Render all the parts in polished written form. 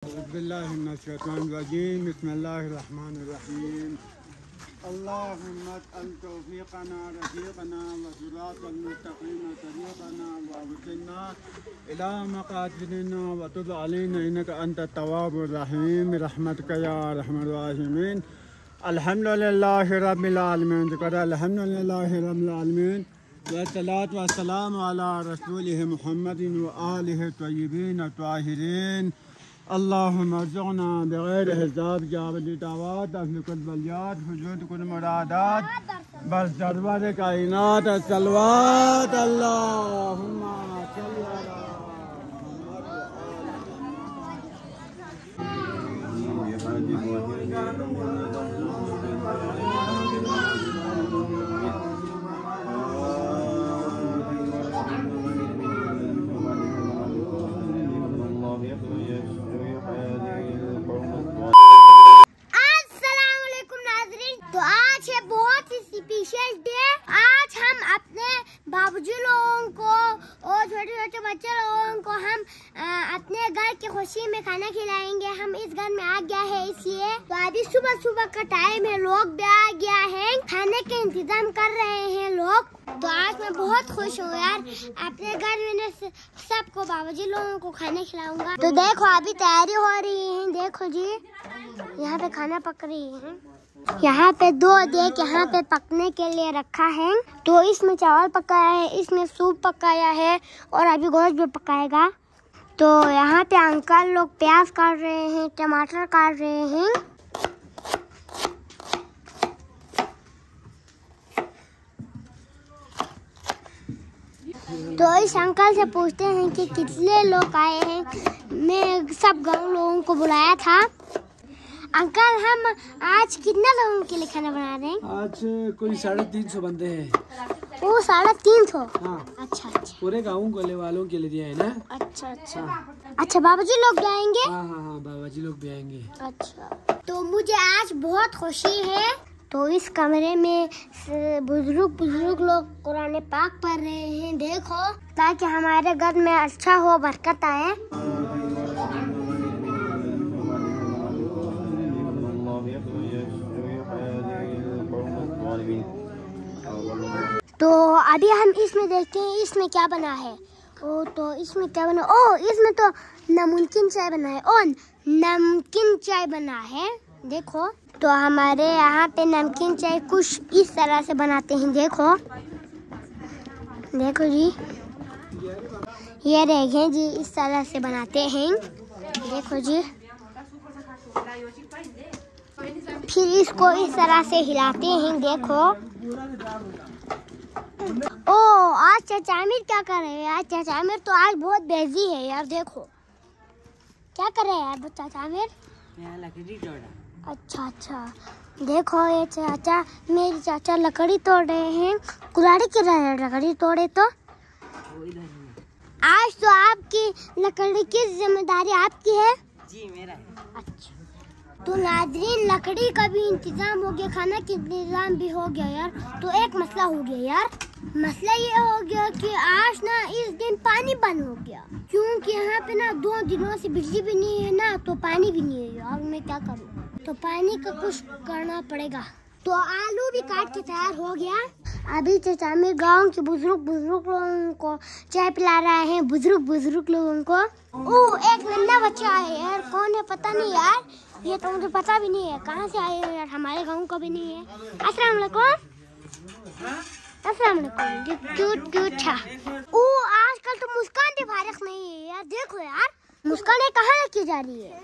बिस्मिल्लाहिर्रहमानिर्रहीम बिस्मिल्लाहिर्रहमानिर्रहीम अल्लाहुम्मा अल तौफीक़ना रफ़ीक़ना व सिरातल मुस्तक़ीम तरीक़ना व वसिलना इला मक़ासिदिना व तुब अलैना इन्नका अंतत तव्वाबुर रहीम रहमतका या अरहमर राहिमीन अल्हम्दुलिल्लाहि रब्बिल आलमीन अल्हम्दुलिल्लाहि रब्बिल आलमीन वस्सलातु वस्सलामु अला रसूलिहि मुहम्मदिन व आलिहि तय्यिबीन ताहिरीन अल्लाहुम्मा अर्ज़ुक़ना बिग़ैर हिसाब जावली दावत अहलुल बलियात हुजूद कुल मुरादात बस सरवर कायनात सलवात अल्लाहुम्मा सल्ली अला स्पेशल डे। आज हम अपने बाबूजी लोगों को और छोटे छोटे बच्चे लोगों को हम अपने घर की खुशी में खाना खिलाएंगे। हम इस घर में आ गया है इसलिए तो अभी सुबह सुबह का टाइम है, लोग भी आ गया है, खाने के इंतजाम कर रहे हैं लोग। तो आज मैं बहुत खुश हूँ यार, अपने घर में सबको बाबूजी लोगों को खाना खिलाऊंगा। तो देखो अभी तैयारी हो रही है, देखो जी यहाँ पे खाना पक रही है। यहाँ पे दो देग यहाँ पे पकने के लिए रखा है। तो इसमें चावल पकाया है, इसमें सूप पकाया है और अभी गोश्त भी पकाएगा। तो यहाँ पे अंकल लोग प्याज काट रहे हैं, टमाटर काट रहे हैं। तो इस अंकल से पूछते हैं कि कितने लोग आए हैं। मैं सब गाँव लोगों को बुलाया था। अंकल हम आज कितने लोगों के लिए खाना बना रहे हैं? आज कोई 350 बंदे हैं। वो 350? हाँ। अच्छा। पूरे गाँव गोले वालों के लिए दिया है ना। अच्छा बाबूजी लोग भी आएंगे? हाँ बाबाजी लोग भी आएंगे। अच्छा, तो मुझे आज बहुत खुशी है। तो इस कमरे में बुजुर्ग लोग कुरान पाक पढ़ रहे हैं, देखो, ताकि हमारे घर में अच्छा हो, बरकत आए। तो अभी हम इसमें देखते हैं इसमें क्या बना है। तो इसमें क्या बना? इसमें तो नमकीन चाय बना है। नमकीन चाय बना है, देखो। तो हमारे यहाँ पे नमकीन चाय कुछ इस तरह से बनाते हैं, देखो जी, ये देखें जी, इस तरह से बनाते हैं, देखो जी। फिर इसको इस तरह से हिलाते हैं, देखो। आज चाचा आमिर क्या कर रहे हैं? आज चाचा आमिर तो आज बहुत बिजी है यार, देखो क्या कर रहे हैं यार चाचा आमिर? लकड़ी तोड़ा। अच्छा, देखो ये मेरे चाचा लकड़ी तोड़ रहे हैं। कुल्हाड़ी की लकड़ी तोड़े तो आज तो आपकी लकड़ी की जिम्मेदारी आपकी है जी, मेरा है। अच्छा, तो नाज़रीन लकड़ी का भी इंतजाम हो गया, खाना का इंतजाम भी हो गया यार। तो एक मसला हो गया यार, मसला ये हो गया कि आज ना इस दिन पानी बंद हो गया, क्योंकि यहाँ पे ना 2 दिनों से बिजली भी नहीं है ना, तो पानी भी नहीं है यार। मैं क्या करूँ? तो पानी का कुछ करना पड़ेगा। तो आलू भी काट के तैयार हो गया। अभी चाचा मेरे गाँव के बुजुर्ग लोगों को चाय पिला रहे हैं, बुजुर्ग लोगों को। एक नन्हा बच्चा है यार, कौन है पता नहीं यार, ये तो मुझे पता भी नहीं है कहाँ से आए हो यार, हमारे गाँव का भी नहीं है। अस्सलाम वालेकुम। क्यूट था। आजकल तो मुस्कान भी फारिग नहीं है यार, देखो यार मुस्कान कहाँ लेके जा रही है?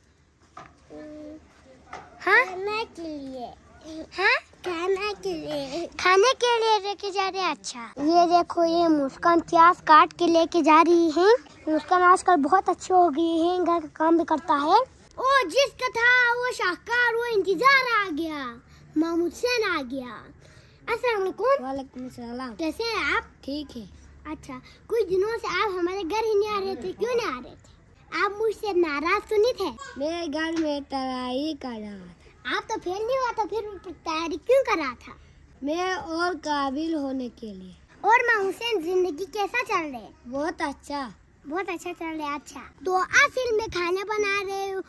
खाने के लिए लेके जा रहे हैं। अच्छा, ये देखो, ये मुस्कान प्याज काट के लेके जा रही है। मुस्कान आजकल बहुत अच्छी हो गई है, घर का काम भी करता है। जिसका था वो शाहकार, वो इंतजार आ गया, महमूद हुसैन आ गया। अस्सलाम वालेकुम। वालेकुम सलाम। कैसे हैं आप? ठीक है। अच्छा, कुछ दिनों से आप हमारे घर ही नहीं आ रहे थे, क्यों नहीं आ रहे थे? आप मुझसे नाराज तो नहीं थे? मेरे घर में तैयारी कर रहा था। आप तो फेल नहीं हुआ, तो फिर तैयारी क्यों कर रहा था? मैं और काबिल होने के लिए। और महमूद हुसैन, जिंदगी कैसा चल रही है? बहुत अच्छा चल रहा है। अच्छा, तो असल में खाना बना रहे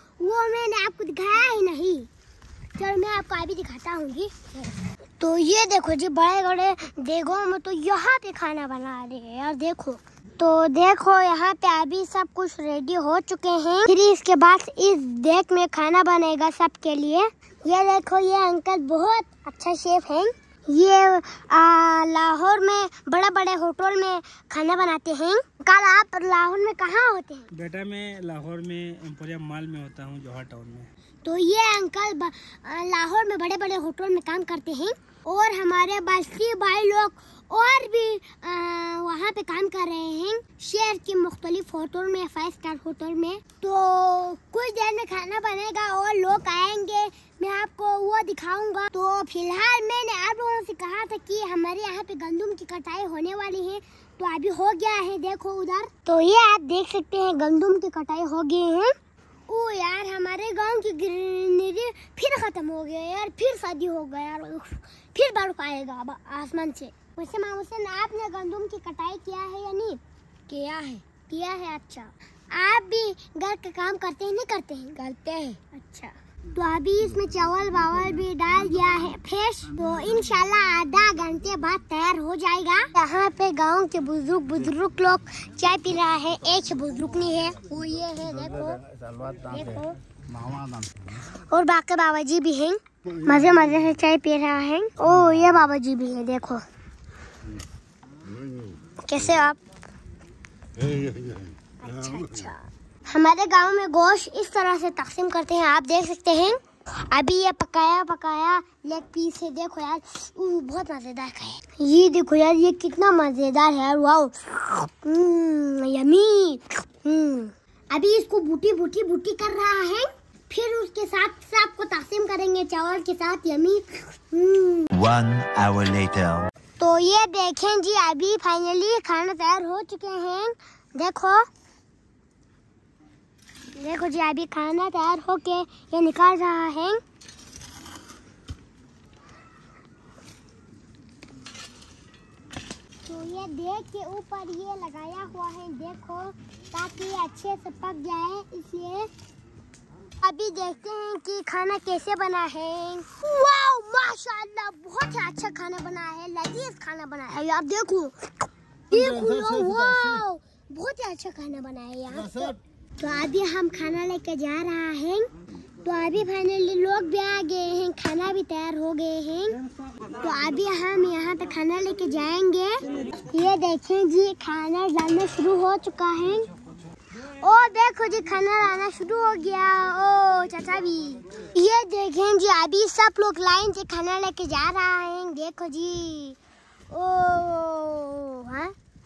आपको दिखाया ही नहीं। चलो मैं आपको अभी दिखाता हूँ जी। तो ये देखो जी, बड़े बड़े देगों में तो यहाँ पे खाना बना रहे हैं यार। देखो तो देखो यहाँ पे अभी सब कुछ रेडी हो चुके हैं। फिर इसके बाद इस देग में खाना बनेगा सबके लिए। ये देखो, ये अंकल बहुत अच्छा शेफ हैं। ये लाहौर में बड़े बड़े होटल में खाना बनाते हैं। कल आप लाहौर में कहाँ होते हैं? बेटा मैं लाहौर में एम्पोरियम मॉल में होता हूँ, जौहर टाउन में। तो ये अंकल लाहौर में बड़े बड़े होटल में काम करते हैं और हमारे बस्ती भाई लोग और भी वहाँ पे काम कर रहे हैं शहर के मुख्तलिफ होटल में, 5 स्टार होटल में। तो कुछ देर में खाना बनेगा और लोग आएंगे, मैं आपको वो दिखाऊंगा। तो फिलहाल मैंने आप लोगों से कहा था कि हमारे यहाँ पे गंदम की कटाई होने वाली है, तो अभी हो गया है। देखो उधर, तो ये आप देख सकते हैं गंदम की कटाई हो गई है। ओ यार, हमारे गांव की ग्रीनरी फिर खत्म हो गया यार, फिर शादी हो गया यार, फिर बर्फ आएगा अब आसमान से। वैसे मामूसन आपने गंदम की कटाई किया है या नहीं? किया है। अच्छा, आप भी घर का काम करते हैं? नहीं करते हैं? करते हैं। अच्छा, तो अभी इसमें चावल बावल भी डाल दिया है फ्रेश, तो इंशाल्लाह आधा घंटे बाद तैयार हो जाएगा। यहाँ पे गांव के बुजुर्ग लोग चाय पी रहा है। एक बुजुर्ग नहीं है, वो ये है, देखो। और बाकी बाबा जी भी हैं, मजे मजे से चाय पी रहा है। ओ ये बाबा जी भी है, देखो कैसे आप। अच्छा, हमारे गांव में गोश्त इस तरह से तकसीम करते हैं, आप देख सकते हैं। अभी ये पकाया लेग पीस है, देखो यार, बहुत मजेदार है। ये देखो यार, ये कितना मजेदार है यार, वाओ, यमी। अभी इसको बूटी कर रहा है, फिर उसके साथ सबको तकसीम करेंगे चावल के साथ, यमी। 1 hour later. तो ये देखें जी, अभी फाइनली खाना तैयार हो चुके हैं। देखो जी, अभी खाना तैयार होके ये निकाल रहा है। तो ये देख के ऊपर ये लगाया हुआ है, देखो, ताकि ये अच्छे से पक जाए, इसलिए। अभी देखते हैं कि खाना कैसे बना है। वाओ, माशाल्लाह, बहुत ही अच्छा खाना बना है, लजीज खाना बना है यार। देखो वाओ, बहुत ही अच्छा खाना बना है यार। तो अभी हम खाना लेके जा रहा है। तो अभी फाइनली लोग भी आ गए हैं, खाना भी तैयार हो गए हैं। तो अभी हम यहाँ पे खाना लेके जाएंगे। ये देखें जी, खाना डालना शुरू हो चुका है। ओ देखो जी, खाना लाना शुरू हो गया। ओ चाचा भी, ये देखें जी, अभी सब लोग लाइन से खाना लेके जा रहा है, देखो जी। ओ हाँ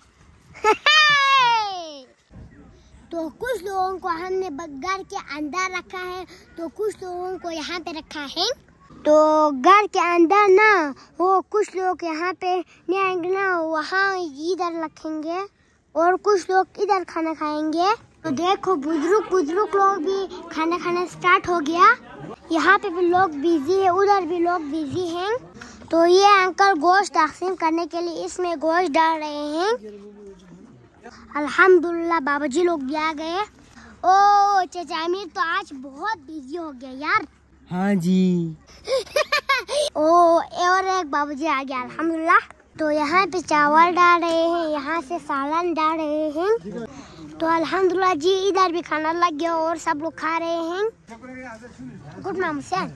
तो कुछ लोगों को हमने घर के अंदर रखा है, तो कुछ लोगों को यहाँ पे रखा है। तो घर के अंदर ना, वो कुछ लोग यहाँ पे नहीं आएंगे ना, वहाँ इधर रखेंगे, और कुछ लोग इधर खाना खाएंगे। तो देखो, बुजुर्ग लोग भी खाना खाना स्टार्ट हो गया। यहाँ पे भी लोग बिजी है, उधर भी लोग बिजी हैं। तो ये अंकल गोश्त तकसीम करने के लिए इसमें गोश्त डाल रहे हैं। अल्हम्दुलिल्लाह, बाबा जी लोग भी आ गए। ओ चाचा अमीर तो आज बहुत बिजी हो गया यार। हाँ जी। ओ और एक बाबा जी आ गया, अल्हम्दुलिल्लाह। तो यहाँ पे चावल डाल रहे हैं, यहाँ से सालन डाल रहे हैं। तो अल्हम्दुलिल्लाह जी, इधर भी खाना लग गया और सब लोग खा रहे हैं। Good morning sir.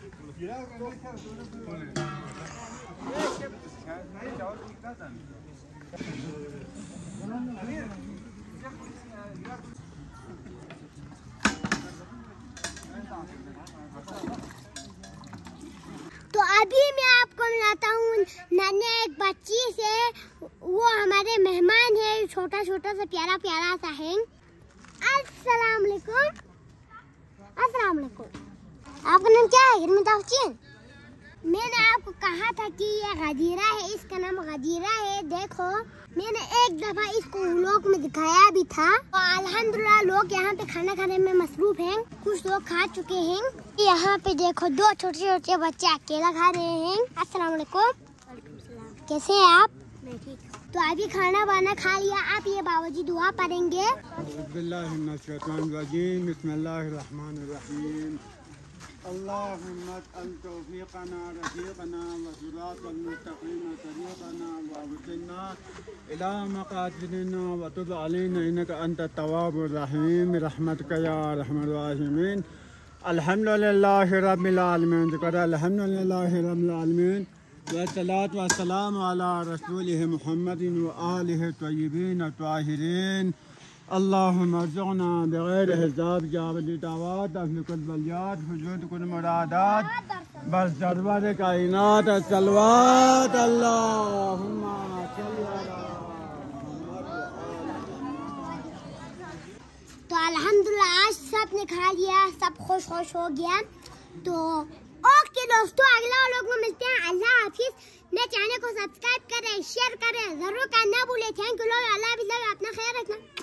तो अभी मैं आपको मिलाता हूँ नन्हे एक बच्ची से। वो हमारे मेहमान है, छोटा छोटा सा प्यारा प्यारा सा है। अस्सलाम वालेकुम। अस्सलाम वालेकुम। आपका नाम क्या है? गिरमिताफ़चीन। मैंने आपको कहा था कि ये गजीरा है, इसका नाम गजीरा है। देखो, मैंने एक दफा इसको व्लॉग में दिखाया भी था। तो अल्हम्दुलिल्लाह लोग यहाँ पे खाना खाने में मसरूफ हैं, कुछ लोग खा चुके हैं। यहाँ पे देखो, 2 छोटे छोटे बच्चे अकेला खा रहे हैं। अस्सलाम वालेकुम। कैसे हैं आप? मैं ठीक। तो अभी खाना वाना खा लिया, आप ये बाबा जी दुआ पढ़ेंगे। बिस्मिल्लाहिर्रहमानिर्रहीम। اللهم اجعل توفيقنا رفيقنا وصراط المستقيم طريقنا ووصلنا إلى مقاصدنا وتب علينا إنك أنت التواب الرحيم برحمتك يا أرحم الراحمين. الحمد لله رب العالمين. الحمد لله رب العالمين والصلاة والسلام على رسوله محمد وآله الطيبين الطاهرين. اللهم ارزقنا بغير حساب جابت دعوات أهل كل بليات حجود كل مرادات بس سرور कायनात सलवात اللهم صل على तो अल्हम्दुलिल्लाह आज सबने खा लिया, सब खुश हो गया। तो ओके दोस्तों, अगला लोग में मिलते हैं। अल्लाह हाफिज। मेरे चैनल को सब्सक्राइब करें, शेयर करें, जरूर करना भूले। Thank you. अल्लाह हाफिज। अपना ख्याल रखना।